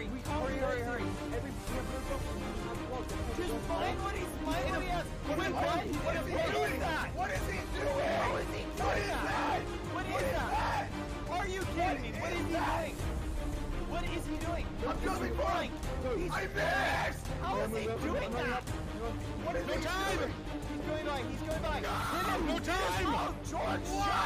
hurry. Hurry. Just find what he has. What is he doing? What is he doing? How is he doing that? What is that? Are you kidding me? What is he doing? What is he doing? I'm coming for him! I missed! How is he doing that? What is he doing? He's going by. No time! Oh, George, shut